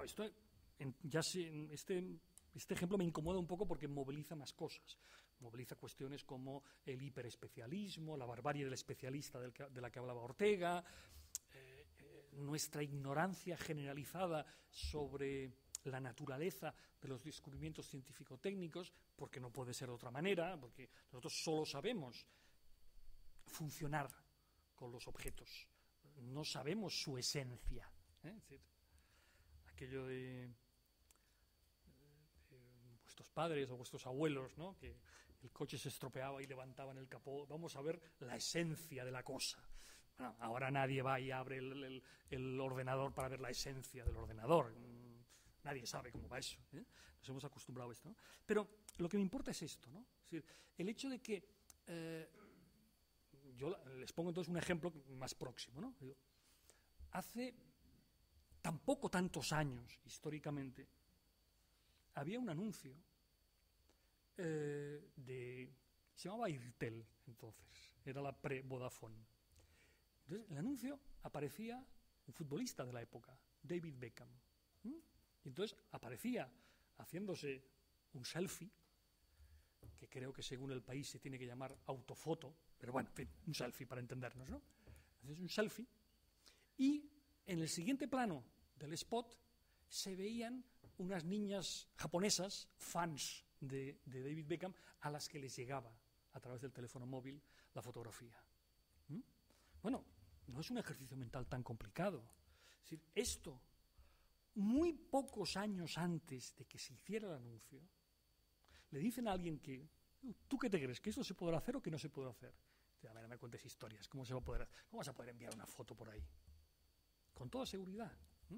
este ejemplo me incomoda un poco porque moviliza más cosas. Moviliza cuestiones como el hiperespecialismo, la barbarie del especialista de la que hablaba Ortega, nuestra ignorancia generalizada sobre la naturaleza de los descubrimientos científico-técnicos, porque no puede ser de otra manera, porque nosotros solo sabemos funcionar con los objetos, no sabemos su esencia. Es decir, aquello de vuestros padres o vuestros abuelos, ¿no? Que el coche se estropeaba y levantaban el capó, vamos a ver la esencia de la cosa. Bueno, ahora nadie va y abre el ordenador para ver la esencia del ordenador. Nadie sabe cómo va eso. Nos hemos acostumbrado a esto, ¿no? Pero lo que me importa es esto, ¿no? Es decir, el hecho de que... yo les pongo entonces un ejemplo más próximo, ¿no? Hace tampoco tantos años, históricamente, había un anuncio se llamaba Irtel entonces, era la pre-Vodafone. Entonces, en el anuncio aparecía un futbolista de la época, David Beckham. Y entonces aparecía haciéndose un selfie, que creo que según el país se tiene que llamar autofoto, pero bueno, en fin, un selfie para entendernos, ¿no? Entonces, un selfie, y en el siguiente plano del spot se veían unas niñas japonesas, fans de David Beckham, a las que les llegaba a través del teléfono móvil la fotografía. Bueno, no es un ejercicio mental tan complicado. Es decir, esto, muy pocos años antes de que se hiciera el anuncio, le dicen a alguien que, ¿tú qué te crees? ¿Que esto se podrá hacer o que no se podrá hacer? A ver, no me cuentes historias, ¿cómo vas a poder enviar una foto por ahí? Con toda seguridad.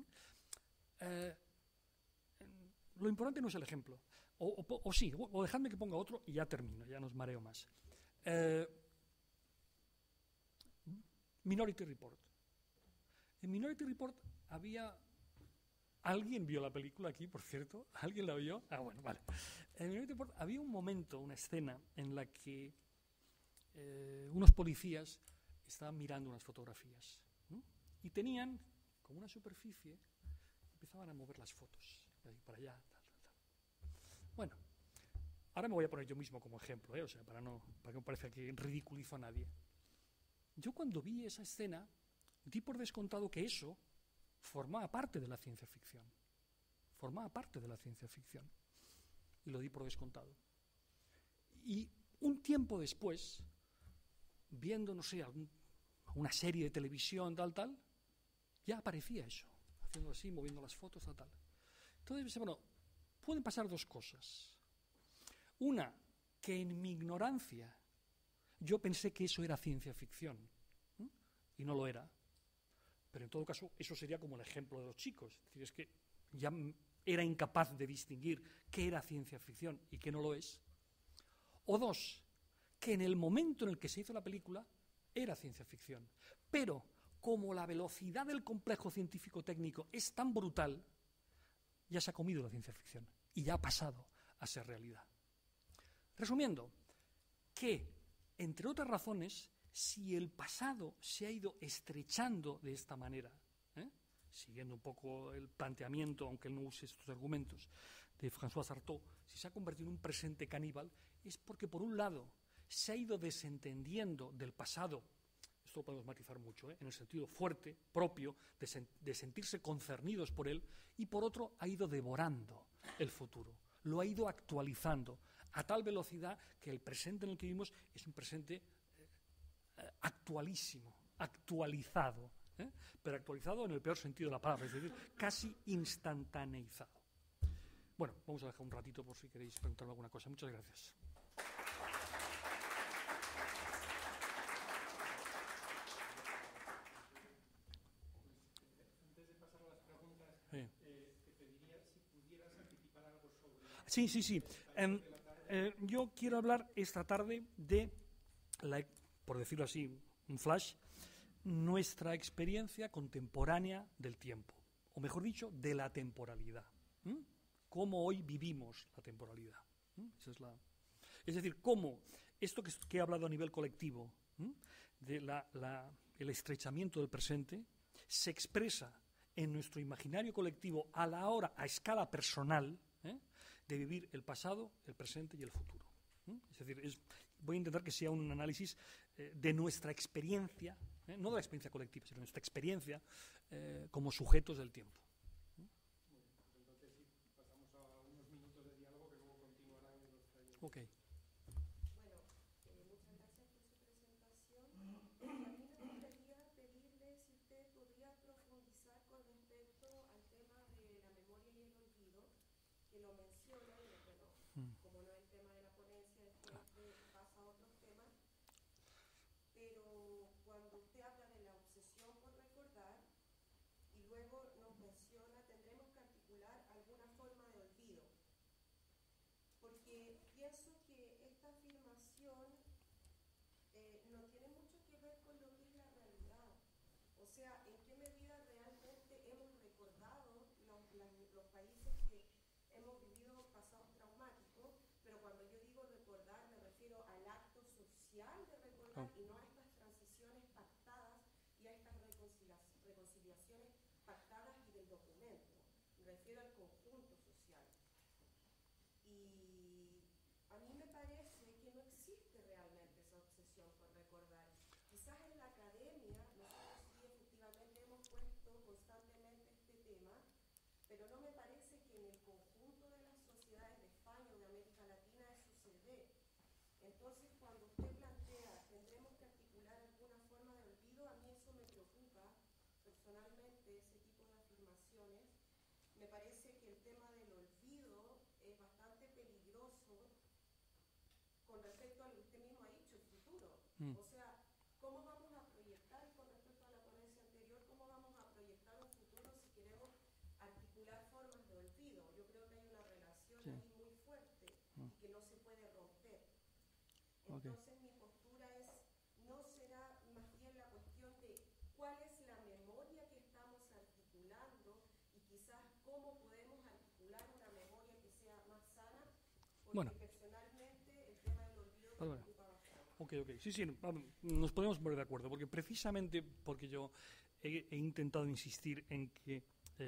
Lo importante no es el ejemplo. O sí, o dejadme que ponga otro y ya termino, ya no os mareo más. Minority Report. En Minority Report había... ¿Alguien vio la película aquí, por cierto? ¿Alguien la vio? Ah, bueno, vale. En Minority Report había un momento, una escena, en la que unos policías estaban mirando unas fotografías, ¿no? Y tenían como una superficie, empezaban a mover las fotos, de ahí para allá, tal. Bueno, ahora me voy a poner yo mismo como ejemplo, o sea, para que no parezca que ridiculizo a nadie. Yo cuando vi esa escena, di por descontado que eso formaba parte de la ciencia ficción. Y lo di por descontado. Y un tiempo después, viendo, no sé, una serie de televisión, tal, ya aparecía eso, haciendo así, moviendo las fotos, tal. Entonces, bueno, pueden pasar dos cosas. Una, que en mi ignorancia yo pensé que eso era ciencia ficción, y no lo era. Pero en todo caso, eso sería como el ejemplo de los chicos. Es decir, es que ya era incapaz de distinguir qué era ciencia ficción y qué no lo es. O dos, que en el momento en el que se hizo la película era ciencia ficción. Pero como la velocidad del complejo científico-técnico es tan brutal, ya se ha comido la ciencia ficción y ya ha pasado a ser realidad. Resumiendo, que, entre otras razones, si el pasado se ha ido estrechando de esta manera, siguiendo un poco el planteamiento, aunque él no use estos argumentos, de François Sartot, si se ha convertido en un presente caníbal, es porque, por un lado, se ha ido desentendiendo del pasado, esto lo podemos matizar mucho, en el sentido fuerte, propio, de sentirse concernidos por él, y por otro ha ido devorando el futuro, lo ha ido actualizando a tal velocidad que el presente en el que vivimos es un presente actualísimo, actualizado, pero actualizado en el peor sentido de la palabra, es decir, casi instantaneizado. Bueno, vamos a dejar un ratito por si queréis preguntarme alguna cosa. Muchas gracias. Sí. Sí. Yo quiero hablar esta tarde de, por decirlo así, un flash, nuestra experiencia contemporánea del tiempo, o mejor dicho, de la temporalidad. Cómo hoy vivimos la temporalidad. Es decir, cómo esto que he hablado a nivel colectivo, de el estrechamiento del presente, se expresa en nuestro imaginario colectivo a la hora, a escala personal, de vivir el pasado, el presente y el futuro. Es decir, voy a intentar que sea un análisis de nuestra experiencia, no de la experiencia colectiva, sino de nuestra experiencia como sujetos del tiempo. Okay. Bueno, muchas gracias por su presentación. A mí me gustaría pedirle si usted podría profundizar con respecto al tema de la memoria y el olvido, que lo menciona, y bueno, como no es el tema de la ponencia, después pasa a otros temas, pero cuando usted habla de la obsesión por recordar, y luego nos menciona, tendremos que articular alguna forma de olvido. Porque pienso que esta afirmación no tiene mucho que ver con lo que es la realidad. O sea, en qué medida realmente hemos recordado los países que hemos vivido pasados traumáticos, pero cuando yo digo recordar me refiero al acto social de recordar y no a estas transiciones pactadas y a estas reconciliaciones pactadas y del documento. Me refiero al conjunto social. Y a mí me parece que no existe realmente esa obsesión por recordar. Quizás en la academia, nosotros sí efectivamente hemos puesto constantemente este tema, pero no me parece que en el conjunto de las sociedades de España o de América Latina eso se dé. Entonces, cuando usted plantea, tendremos que articular alguna forma de olvido, a mí eso me preocupa personalmente, ese tipo de afirmaciones. Me parece que el tema del olvido es bastante peligroso con respecto a lo que usted mismo ha dicho, el futuro. O sea, ¿cómo vamos a proyectar, y con respecto a la ponencia anterior, cómo vamos a proyectar un futuro si queremos articular formas de olvido? Yo creo que hay una relación ahí muy fuerte y que no se puede romper. Entonces mi postura es, ¿no será más bien la cuestión de cuál es la memoria que estamos articulando y quizás cómo podemos articular una memoria que sea más sana? Porque personalmente el tema del olvido me preocupa bastante. Ok. Sí, nos podemos poner de acuerdo, porque precisamente porque yo he intentado insistir en que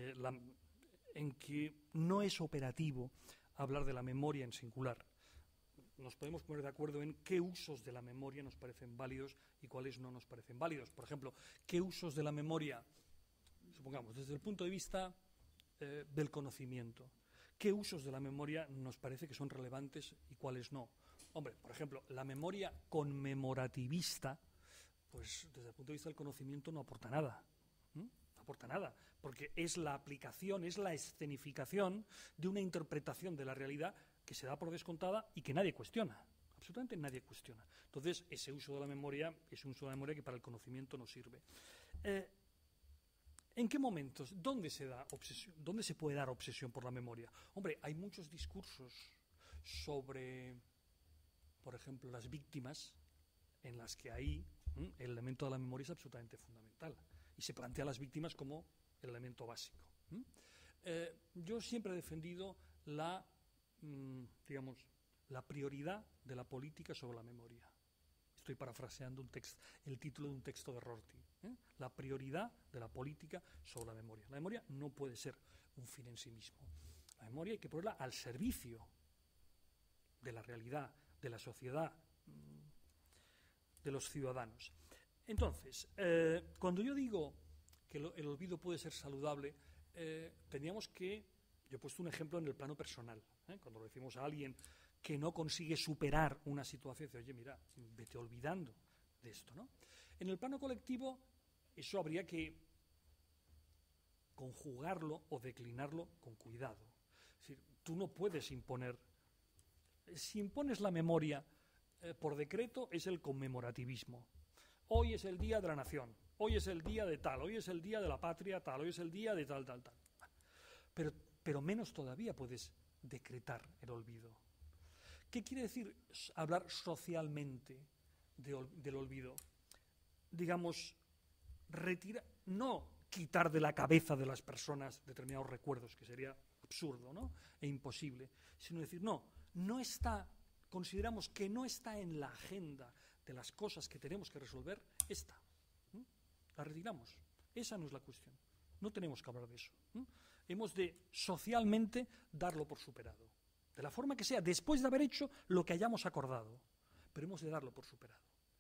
no es operativo hablar de la memoria en singular. Nos podemos poner de acuerdo en qué usos de la memoria nos parecen válidos y cuáles no nos parecen válidos. Por ejemplo, qué usos de la memoria, supongamos, desde el punto de vista del conocimiento, qué usos de la memoria nos parece que son relevantes y cuáles no. Hombre, por ejemplo, la memoria conmemorativista, pues desde el punto de vista del conocimiento no aporta nada. No aporta nada, porque es la aplicación, es la escenificación de una interpretación de la realidad que se da por descontada y que nadie cuestiona, absolutamente nadie cuestiona. Entonces, ese uso de la memoria es un uso de la memoria que para el conocimiento no sirve. ¿En qué momentos? ¿Dónde se da obsesión? ¿Dónde se puede dar obsesión por la memoria? Hombre, hay muchos discursos sobre, por ejemplo, las víctimas, en las que ahí el elemento de la memoria es absolutamente fundamental y se plantea a las víctimas como el elemento básico. Yo siempre he defendido la prioridad de la política sobre la memoria. Estoy parafraseando el título de un texto de Rorty. La prioridad de la política sobre la memoria. La memoria no puede ser un fin en sí mismo. La memoria hay que ponerla al servicio de la realidad, de la sociedad, de los ciudadanos. Entonces, cuando yo digo que el olvido puede ser saludable, teníamos que, yo he puesto un ejemplo en el plano personal, cuando lo decimos a alguien que no consigue superar una situación, dice, oye, mira, vete olvidando de esto, ¿no? En el plano colectivo, eso habría que conjugarlo o declinarlo con cuidado. Es decir, tú no puedes imponer. Si impones la memoria por decreto, es el conmemorativismo. Hoy es el día de la nación, hoy es el día de tal, hoy es el día de la patria tal, hoy es el día de tal, tal, tal. Pero menos todavía puedes decretar el olvido. ¿Qué quiere decir hablar socialmente del olvido? Digamos, no quitar de la cabeza de las personas determinados recuerdos, que sería absurdo, ¿no? E imposible, sino decir, no está, consideramos que no está en la agenda de las cosas que tenemos que resolver, esta. La retiramos. Esa no es la cuestión. No tenemos que hablar de eso. Hemos de socialmente darlo por superado. De la forma que sea, después de haber hecho lo que hayamos acordado. Pero hemos de darlo por superado.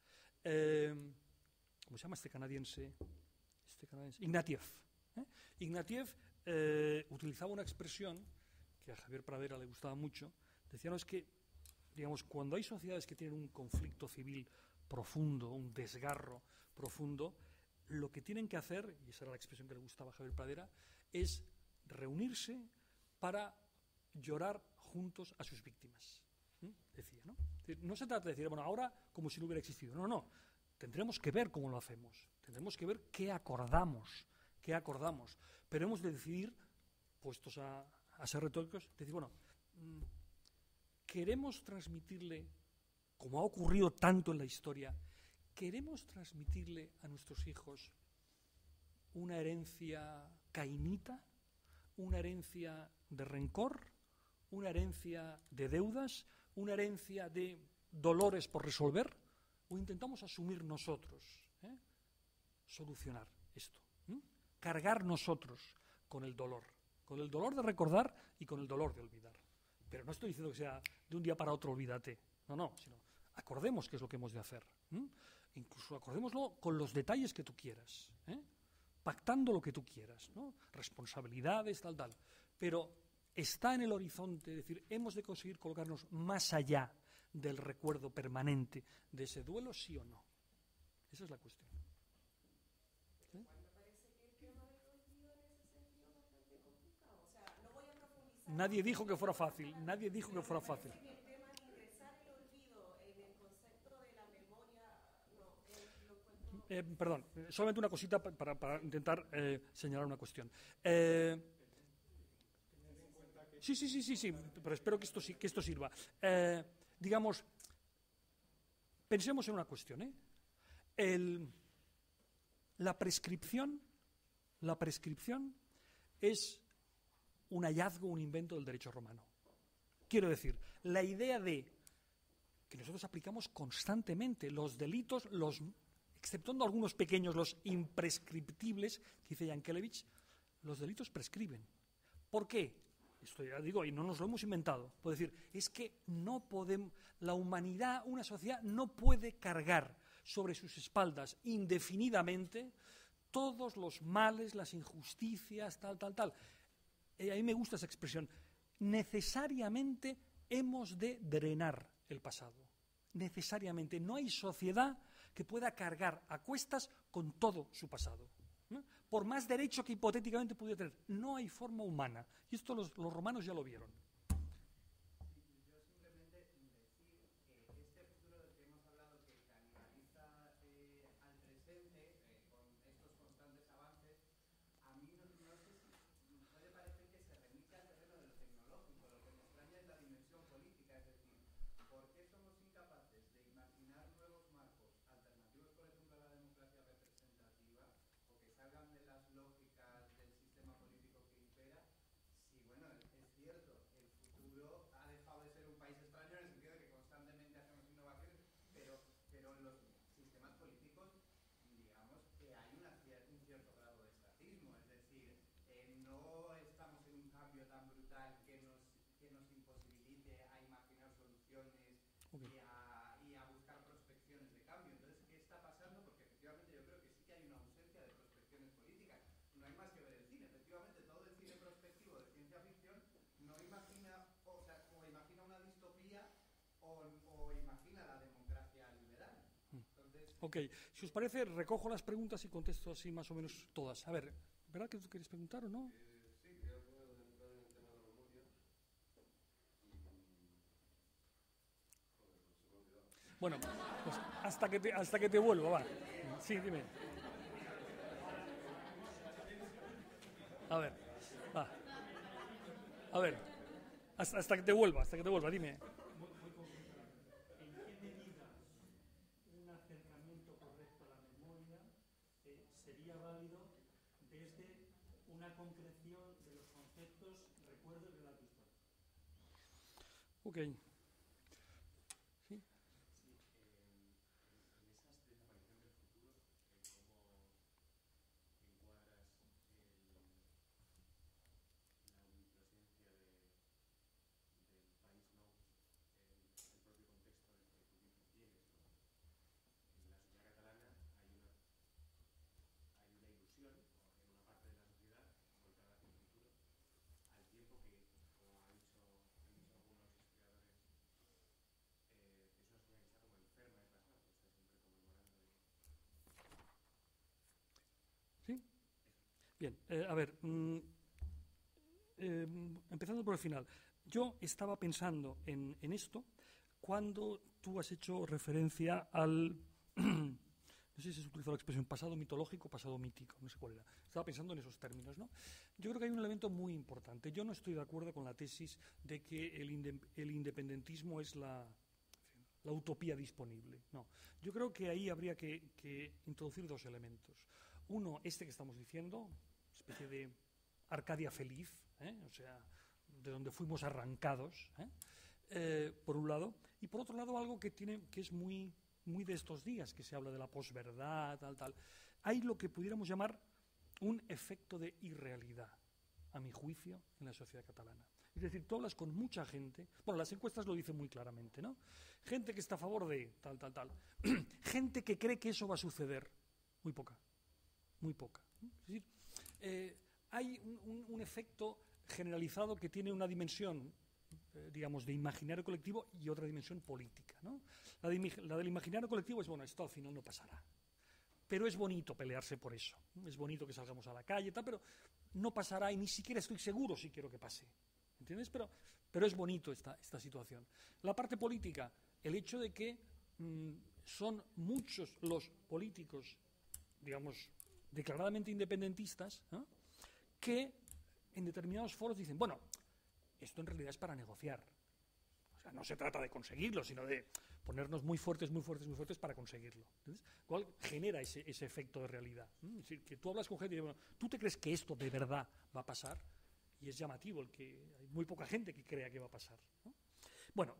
¿Cómo se llama este canadiense? Ignatieff. Ignatieff utilizaba una expresión que a Javier Pradera le gustaba mucho. Decía, no, es que, digamos, cuando hay sociedades que tienen un conflicto civil profundo, un desgarro profundo, lo que tienen que hacer, y esa era la expresión que le gustaba a Javier Pradera, es reunirse para llorar juntos a sus víctimas. Decía, ¿no? No se trata de decir, bueno, ahora como si no hubiera existido. No. Tendremos que ver cómo lo hacemos. Tendremos que ver qué acordamos. Pero hemos de decidir, puestos a ser retóricos, decir, bueno, queremos transmitirle, como ha ocurrido tanto en la historia, queremos transmitirle a nuestros hijos una herencia cainita, una herencia de rencor, una herencia de deudas, una herencia de dolores por resolver, o intentamos asumir nosotros, solucionar esto, cargar nosotros con el dolor de recordar y con el dolor de olvidar. Pero no estoy diciendo que sea de un día para otro olvídate, no, sino acordemos qué es lo que hemos de hacer, incluso acordémoslo con los detalles que tú quieras, pactando lo que tú quieras, ¿no? Responsabilidades, tal, pero está en el horizonte, es decir, hemos de conseguir colocarnos más allá del recuerdo permanente de ese duelo, sí o no. Esa es la cuestión. Me parece que el tema del olvido en ese sentido es bastante complicado. O sea, no voy a profundizar. Nadie dijo que fuera fácil. El tema de ingresar el olvido en el concepto de la memoria, lo encuentro. Perdón, solamente una cosita para intentar señalar una cuestión. Sí, pero espero que esto sirva. Digamos, pensemos en una cuestión. La prescripción es un hallazgo, un invento del derecho romano. Quiero decir, la idea de que nosotros aplicamos constantemente los delitos, exceptuando algunos pequeños, los imprescriptibles, que dice Yankelevich, los delitos prescriben. ¿Por qué? Esto ya digo, y no nos lo hemos inventado. Puedo decir, es que no podemos, la humanidad, una sociedad, no puede cargar sobre sus espaldas indefinidamente todos los males, las injusticias, tal. A mí me gusta esa expresión. Necesariamente hemos de drenar el pasado. Necesariamente. No hay sociedad que pueda cargar a cuestas con todo su pasado. Por más derecho que hipotéticamente pudiera tener. No hay forma humana. Y esto los romanos ya lo vieron. Yo simplemente decir que este futuro del que hemos hablado, que canibaliza al presente con estos constantes avances, a mí no sé si puede parecer que se remite al terreno de lo tecnológico. Lo que me extraña es la dimensión política, es decir, ¿por qué somos incapaces de imaginar nuevos marcos alternativos, por ejemplo, a la democracia representativa, o que salgan de las lógicas del sistema político que impera? Si, bueno, es cierto, el futuro ha dejado de ser un país extraño en el sentido de que constantemente hacemos innovaciones, pero en los sistemas políticos, digamos que hay un cierto grado de estatismo, es decir, no estamos en un cambio tan brutal que nos imposibilite a imaginar soluciones y a buscar prospecciones de cambio. Entonces, ¿qué está pasando? Porque efectivamente Ok, si os parece, recojo las preguntas y contesto así más o menos todas. A ver, ¿verdad que tú quieres preguntar o no? Sí, quería entrar en el tema de la memoria. Joder, pues se me ha olvidado. Bueno, pues hasta que te vuelva, va. Sí, dime. A ver, va. A ver, hasta que te vuelva, dime. ¿En qué medida un acercamiento correcto a la memoria sería válido desde una concreción de los conceptos recuerdo y relato histórico? Ok. ¿Sí? ¿Sí? Bien, a ver, empezando por el final. Yo estaba pensando en esto cuando tú has hecho referencia al, no sé si se utilizó la expresión pasado mitológico, pasado mítico, no sé cuál era. Estaba pensando en esos términos, ¿no? Yo creo que hay un elemento muy importante. Yo no estoy de acuerdo con la tesis de que el independentismo es la utopía disponible. No. Yo creo que ahí habría que introducir dos elementos. Uno, este que estamos diciendo, especie de Arcadia feliz, o sea, de donde fuimos arrancados, por un lado, y por otro lado algo que es muy de estos días, que se habla de la posverdad, tal. Hay lo que pudiéramos llamar un efecto de irrealidad, a mi juicio, en la sociedad catalana. Es decir, tú hablas con mucha gente, bueno, las encuestas lo dicen muy claramente, ¿no? Gente que está a favor de tal. Gente que cree que eso va a suceder, muy poca. Es decir, hay un efecto generalizado que tiene una dimensión, digamos, de imaginario colectivo y otra dimensión política, ¿no? La del imaginario colectivo es, bueno, esto al final no pasará. Pero es bonito pelearse por eso. Es bonito que salgamos a la calle, tal, pero no pasará y ni siquiera estoy seguro si quiero que pase. ¿Entiendes? Pero es bonito esta situación. La parte política, el hecho de que son muchos los políticos, digamos, declaradamente independentistas, ¿no?, que en determinados foros dicen, bueno, esto en realidad es para negociar. O sea, no se trata de conseguirlo, sino de ponernos muy fuertes para conseguirlo. ¿Entiendes? ¿Cuál genera ese efecto de realidad? Es decir, que tú hablas con gente y dices, bueno, ¿tú te crees que esto de verdad va a pasar? Y es llamativo el que hay muy poca gente que crea que va a pasar, ¿no? Bueno,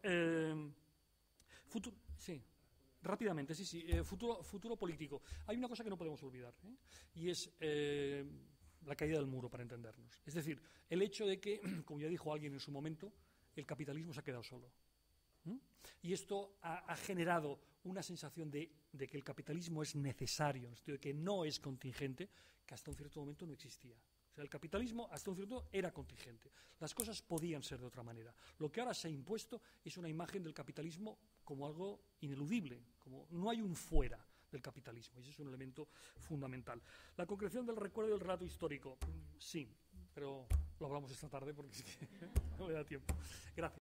sí, rápidamente, sí, futuro político. Hay una cosa que no podemos olvidar, y es la caída del muro, para entendernos. Es decir, el hecho de que, como ya dijo alguien en su momento, el capitalismo se ha quedado solo. Y esto ha generado una sensación de que el capitalismo es necesario, en el sentido de que no es contingente, que hasta un cierto momento no existía. O sea, el capitalismo hasta un cierto punto era contingente. Las cosas podían ser de otra manera. Lo que ahora se ha impuesto es una imagen del capitalismo como algo ineludible, como no hay un fuera del capitalismo, y ese es un elemento fundamental. La concreción del recuerdo y del relato histórico, sí, pero lo hablamos esta tarde porque es que no me da tiempo. Gracias.